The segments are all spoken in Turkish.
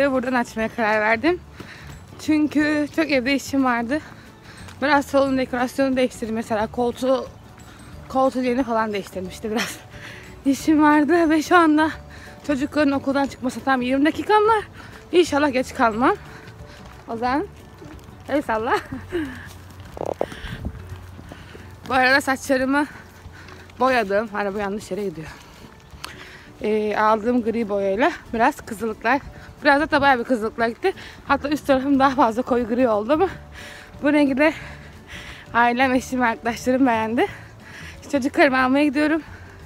videoyu buradan açmaya karar verdim. Çünkü çok evde işim vardı. Biraz salon dekorasyonu değiştirdim. Mesela koltuğu yerini falan değiştirmişti biraz. İşim vardı ve şu anda çocukların okuldan çıkması tam 20 dakikam var. İnşallah geç kalmam. O zaman el salla. Bu arada saçlarımı boyadım. Hani bu yanlış yere gidiyor. Aldığım gri boyayla biraz kızılıklar. Biraz da bayağı bir kızılıklar gitti. Hatta üst tarafım daha fazla koyu gri oldu ama bu rengi de ailem, eşim, arkadaşlarım beğendi. Çocuklarımı almaya gidiyorum.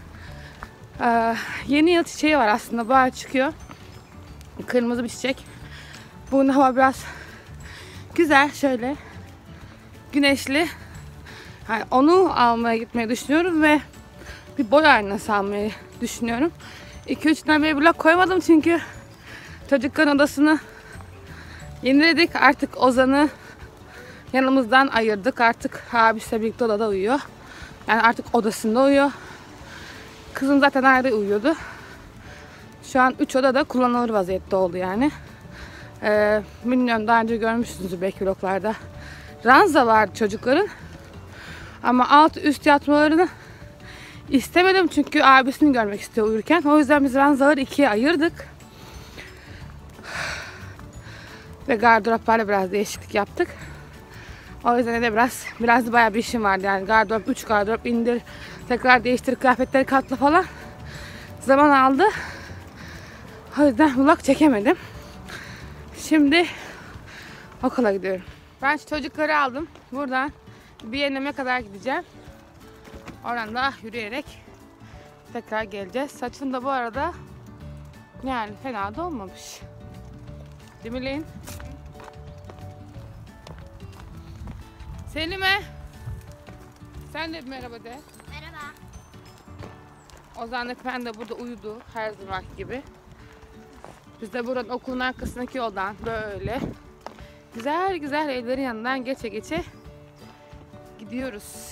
Yeni yıl çiçeği var aslında. Bu ay çıkıyor. Kırmızı bir çiçek. Bunun hava biraz güzel, şöyle güneşli. Yani onu almaya gitmeyi düşünüyorum ve bir boy aynası almayı düşünüyorum. 2-3 tane bir blok koymadım çünkü çocukların odasını yeniledik. Artık Ozan'ı yanımızdan ayırdık. Artık abisiyle birlikte odada uyuyor. Yani artık odasında uyuyor. Kızım zaten ayrı uyuyordu. Şu an 3 odada kullanılır vaziyette oldu yani. Bilmiyorum, daha önce görmüşsünüzdür belki vloglarda. Ranza vardı çocukların. Ama alt üst yatmalarını istemedim çünkü abisini görmek istiyor uyurken. O yüzden biz ranzaları ikiye ayırdık. Ve gardıroplarla biraz değişiklik yaptık. O yüzden de biraz bayağı bir işim vardı yani. Gardırop, 3 gardırop indir, tekrar değiştir, kıyafetleri katla falan. Zaman aldı. O yüzden vlog çekemedim. Şimdi okula gidiyorum. Ben çocukları aldım. Buradan bir yerime kadar gideceğim. Oradan da yürüyerek tekrar geleceğiz. Saçım da bu arada yani fena da olmamış. Değil mi Lin? Selim'e sen de merhaba de. Merhaba. Ozan Efendi de burada uyudu her zaman gibi. Biz de buranın okulun arkasındaki yoldan böyle güzel güzel evlerin yanından geçe gidiyoruz.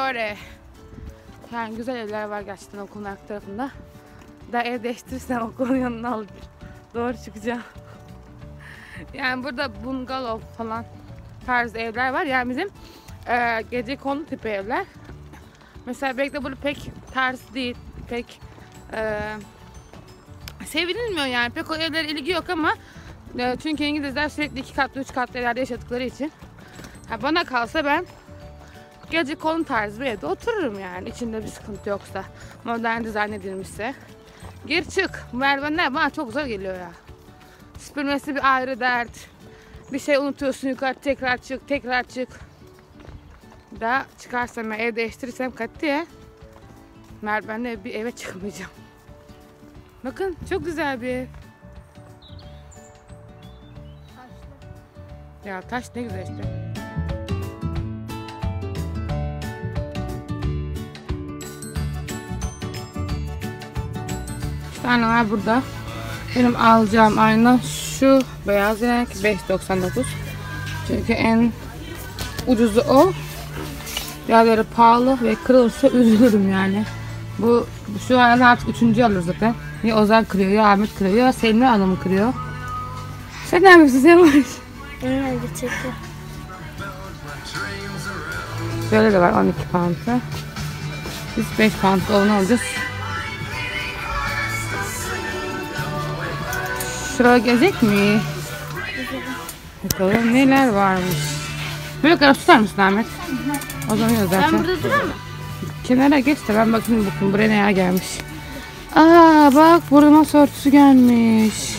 Yani güzel evler var gerçekten okulun arka tarafında. Daha ev değiştirirsem okulun yanına alıp doğru çıkacağım. Yani burada bungalov falan tarzı evler var. Yani bizim gecekondu tipi evler. Mesela belki de burada pek tarz değil, pek sevilmiyor yani. Pek o evlere ilgi yok ama çünkü İngilizler sürekli 2 katlı 3 katlı evlerde yaşadıkları için bana kalsa ben gecekondu tarzı bir evde otururum yani. İçinde bir sıkıntı yoksa, modern dizayn edilmişse. Gir çık. Merdivenler bana çok zor geliyor ya. Süpürmesi bir ayrı dert. Bir şey unutuyorsun, yukarı tekrar çık. Daha çıkarsam, ev değiştirirsem katiye merdivenle bir eve çıkmayacağım. Bakın çok güzel bir ev. Ya taş ne güzel işte. Bir tane var burada. Benim alacağım ayna şu beyaz renk 5.99. Çünkü en ucuzu o. Diğerleri pahalı ve kırılırsa üzülürüm yani. Şu an artık 3. alır zaten. Ya Ozan kırıyor, ya Ahmet kırıyor, ya Selim'le anamı kırıyor. Sen ne yapıyorsun Selim? Öyle çekiyor. Böyle de var 12 pound'a. Biz 5 pound'a onu alacağız. Şuraya gezecek mi? Bakalım neler varmış. Böyle kadar tutar mısın Ahmet? O zaman zaten. Ben burada duramam. Kenara geç de ben bakayım buraya neler gelmiş. Bak burada masa örtüsü gelmiş.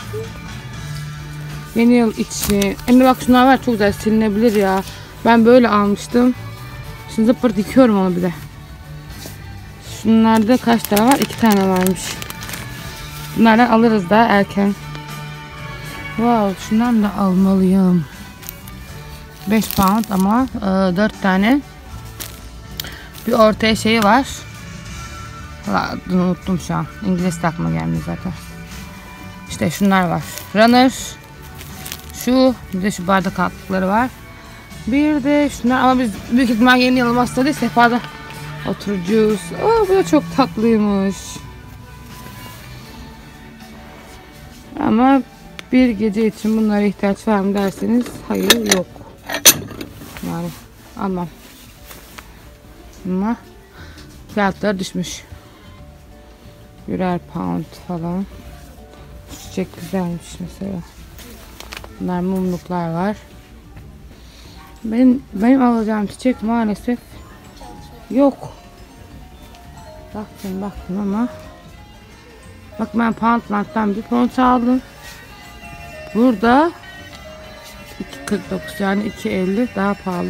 Yeni yıl için. Emre bak şunlar var, çok güzel, silinebilir ya. Ben böyle almıştım. Şimdi zıpır dikiyorum onu bir de. Şunlarda kaç tane var? 2 tane varmış. Bunlardan alırız daha erken. Wow, şundan da almalıyım. 5 pound ama 4 tane. Bir ortaya şeyi var. Unuttum şu an. İngiliz aklıma gelmiyor zaten. İşte şunlar var. Runner. Şu, bir de şu bardak altlıkları var. Bir de şunlar, ama biz büyük ihtimal yeni yıl masada değil, sehpada oturacağız. Bu da çok tatlıymış. Ama Bir gece için bunlara ihtiyaç var mı derseniz hayır, yok. Yani almam. Ama fiyatları düşmüş. Birer pound falan. Çiçek güzelmiş mesela. Bunlar mumluklar var. Benim alacağım çiçek maalesef yok. Baktım ama. Bak ben Poundland'dan bir pound aldım. Burada 2.49 yani 2.50 daha pahalı.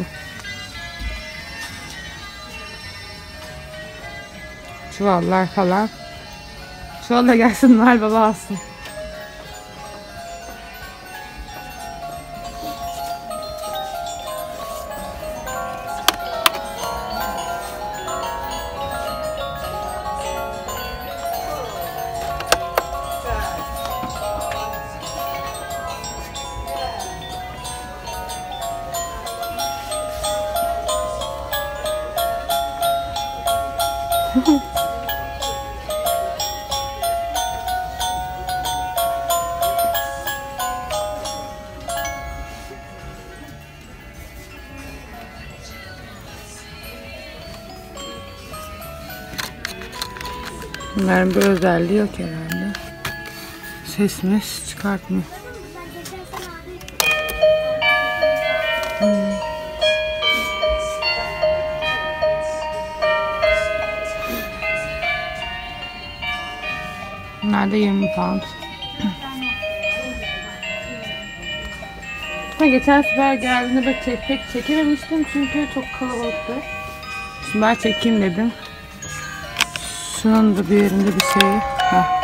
Çuvallar falan. Çuvalla gelsin Noel Baba alsın. Bunların bir özelliği yok herhalde. Ses çıkartmıyor. Bunlar da 20 pound. Geçen sefer geldiğinde pek çekememiştim çünkü çok kalabalıktı. Şimdi ben çekeyim dedim. Şunun da bir yerinde bir şey. Heh.